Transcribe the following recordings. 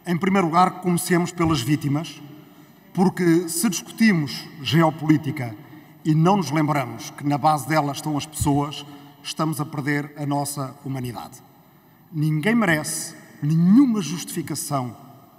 Em primeiro lugar, comecemos pelas vítimas, porque se discutimos geopolítica e não nos lembramos que na base dela estão as pessoas, estamos a perder a nossa humanidade. Ninguém merece nenhuma justificação,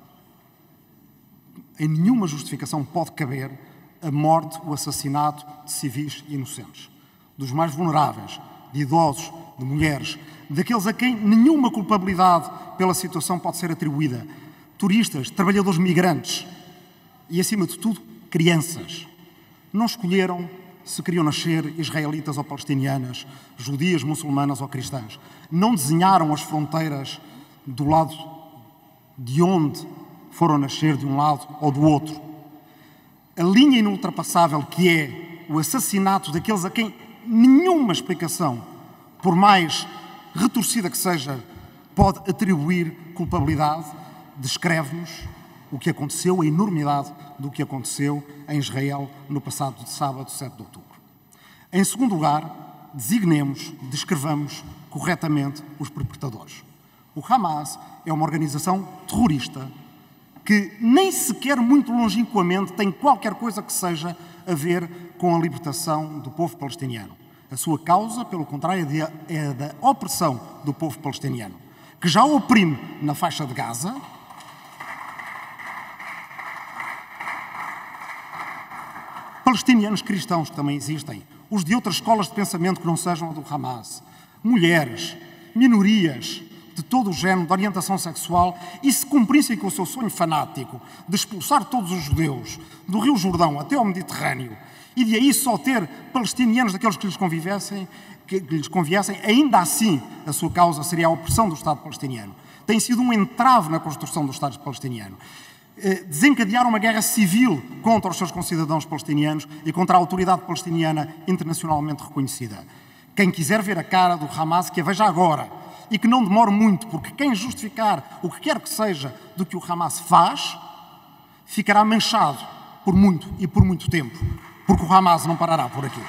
em nenhuma justificação pode caber a morte, o assassinato de civis inocentes, dos mais vulneráveis, de idosos, de mulheres, daqueles a quem nenhuma culpabilidade pela situação pode ser atribuída, turistas, trabalhadores migrantes e, acima de tudo, crianças. Não escolheram se queriam nascer israelitas ou palestinianas, judias, muçulmanas ou cristãs. Não desenharam as fronteiras do lado de onde foram nascer, de um lado ou do outro. A linha inultrapassável que é o assassinato daqueles a quem nenhuma explicação, por mais retorcida que seja, pode atribuir culpabilidade, descreve-nos o que aconteceu, a enormidade do que aconteceu em Israel no passado sábado, 7 de outubro. Em segundo lugar, designemos, descrevamos corretamente os perpetradores. O Hamas é uma organização terrorista que nem sequer muito longínquamente tem qualquer coisa que seja a ver com a libertação do povo palestiniano. A sua causa, pelo contrário, é da opressão do povo palestiniano, que já oprime na faixa de Gaza, palestinianos cristãos que também existem, os de outras escolas de pensamento que não sejam a do Hamas, mulheres, minorias de todo o género, de orientação sexual, e se cumprissem com o seu sonho fanático de expulsar todos os judeus do Rio Jordão até ao Mediterrâneo e de aí só ter palestinianos daqueles que lhes conviessem, ainda assim a sua causa seria a opressão do Estado palestiniano. Tem sido um entrave na construção do Estado palestiniano. Desencadearam uma guerra civil contra os seus concidadãos palestinianos e contra a autoridade palestiniana internacionalmente reconhecida. Quem quiser ver a cara do Hamas, que a veja agora e que não demore muito, porque quem justificar o que quer que seja do que o Hamas faz, ficará manchado por muito e por muito tempo, porque o Hamas não parará por aqui.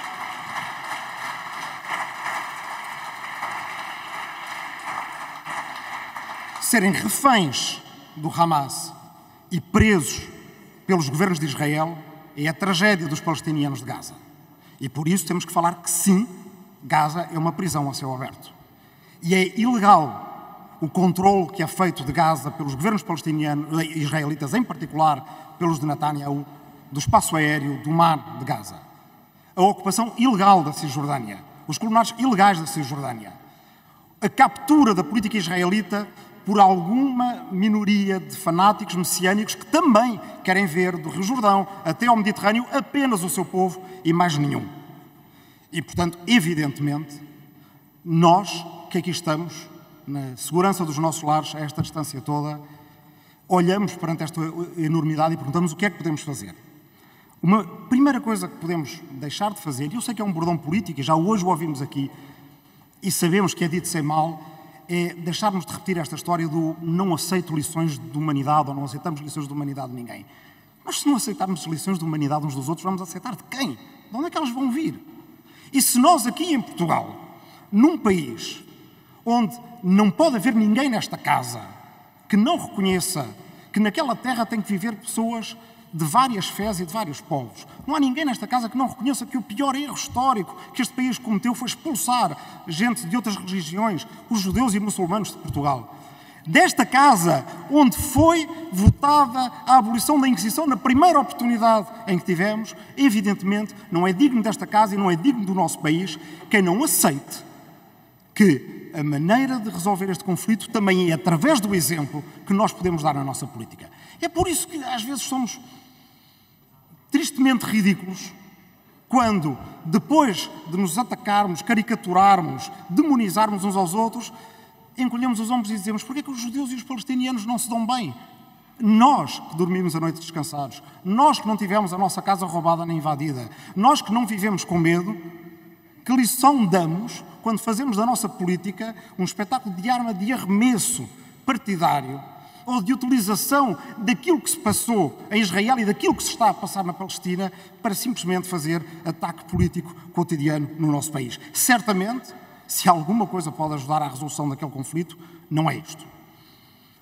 Serem reféns do Hamas e presos pelos governos de Israel é a tragédia dos palestinianos de Gaza. E por isso temos que falar que sim, Gaza é uma prisão a céu aberto. E é ilegal o controle que é feito de Gaza pelos governos palestinianos, israelitas em particular, pelos de Netanyahu, do espaço aéreo, do mar de Gaza. A ocupação ilegal da Cisjordânia, os colonatos ilegais da Cisjordânia, a captura da política israelita por alguma minoria de fanáticos messiânicos que também querem ver do Rio Jordão até ao Mediterrâneo apenas o seu povo e mais nenhum. E, portanto, evidentemente, nós que aqui estamos, na segurança dos nossos lares, a esta distância toda, olhamos perante esta enormidade e perguntamos o que é que podemos fazer. Uma primeira coisa que podemos deixar de fazer, e eu sei que é um bordão político, e já hoje o ouvimos aqui, e sabemos que é dito sem mal, é deixarmos de repetir esta história do não aceito lições de humanidade ou não aceitamos lições de humanidade de ninguém. Mas se não aceitarmos lições de humanidade uns dos outros, vamos aceitar de quem? De onde é que elas vão vir? E se nós aqui em Portugal, num país onde não pode haver ninguém nesta casa que não reconheça que naquela terra tem que viver pessoas de várias fés e de vários povos. Não há ninguém nesta casa que não reconheça que o pior erro histórico que este país cometeu foi expulsar gente de outras religiões, os judeus e muçulmanos de Portugal. Desta casa, onde foi votada a abolição da Inquisição na primeira oportunidade em que tivemos, evidentemente não é digno desta casa e não é digno do nosso país quem não aceite que a maneira de resolver este conflito também é através do exemplo que nós podemos dar na nossa política. É por isso que às vezes somos tristemente ridículos quando, depois de nos atacarmos, caricaturarmos, demonizarmos uns aos outros, encolhemos os ombros e dizemos: porquê é que os judeus e os palestinianos não se dão bem? Nós que dormimos a noite descansados, nós que não tivemos a nossa casa roubada nem invadida, nós que não vivemos com medo, que lição damos quando fazemos da nossa política um espetáculo de arma de arremesso partidário ou de utilização daquilo que se passou em Israel e daquilo que se está a passar na Palestina para simplesmente fazer ataque político cotidiano no nosso país? Certamente, se alguma coisa pode ajudar à resolução daquele conflito, não é isto.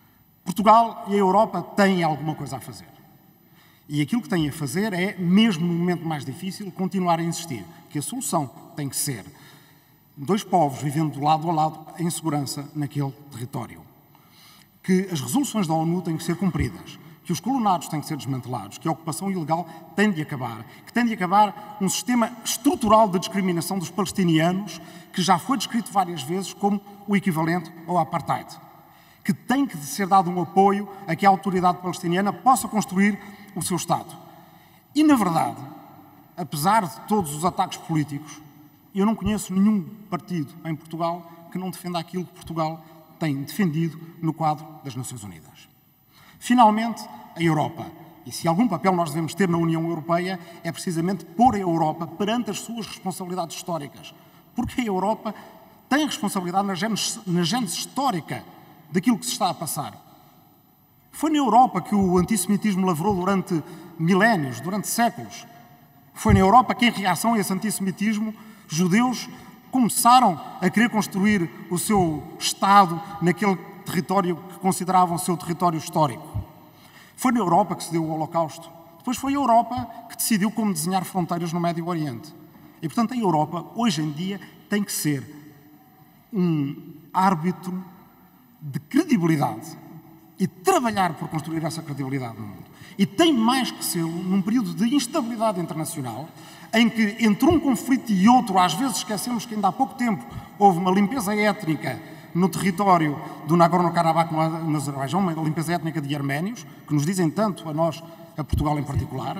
Portugal e a Europa têm alguma coisa a fazer. E aquilo que têm a fazer é, mesmo no momento mais difícil, continuar a insistir que a solução tem que ser dois povos vivendo lado a lado em segurança naquele território. Que as resoluções da ONU têm que ser cumpridas, que os colonatos têm que ser desmantelados, que a ocupação ilegal tem de acabar, que tem de acabar um sistema estrutural de discriminação dos palestinianos que já foi descrito várias vezes como o equivalente ao apartheid. Que tem que ser dado um apoio a que a autoridade palestiniana possa construir o seu Estado. E, na verdade, apesar de todos os ataques políticos, eu não conheço nenhum partido em Portugal que não defenda aquilo que Portugal tem defendido no quadro das Nações Unidas. Finalmente, a Europa. E se algum papel nós devemos ter na União Europeia é precisamente pôr a Europa perante as suas responsabilidades históricas. Porque a Europa tem responsabilidade na gênese histórica daquilo que se está a passar. Foi na Europa que o antissemitismo lavrou durante milénios, durante séculos. Foi na Europa que, em reação a esse antissemitismo, judeus começaram a querer construir o seu Estado naquele território que consideravam o seu território histórico. Foi na Europa que se deu o Holocausto. Depois foi a Europa que decidiu como desenhar fronteiras no Médio Oriente. E, portanto, a Europa, hoje em dia, tem que ser um árbitro de credibilidade e trabalhar por construir essa credibilidade no mundo. E tem mais que ser num período de instabilidade internacional, em que entre um conflito e outro, às vezes esquecemos que ainda há pouco tempo houve uma limpeza étnica no território do Nagorno-Karabakh no Azerbaijão, uma limpeza étnica de arménios, que nos dizem tanto a nós, a Portugal em particular,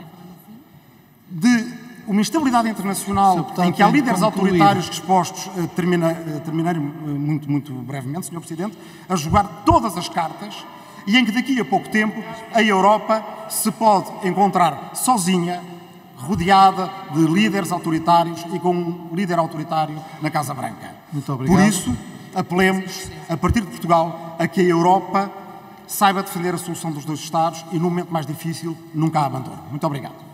de uma instabilidade internacional em que há líderes autoritários dispostos, terminarem muito brevemente, Sr. Presidente, a jogar todas as cartas e em que daqui a pouco tempo a Europa se pode encontrar sozinha, rodeada de líderes autoritários e com um líder autoritário na Casa Branca. Muito obrigado. Por isso, apelemos, a partir de Portugal, a que a Europa saiba defender a solução dos dois Estados e, no momento mais difícil, nunca a abandone. Muito obrigado.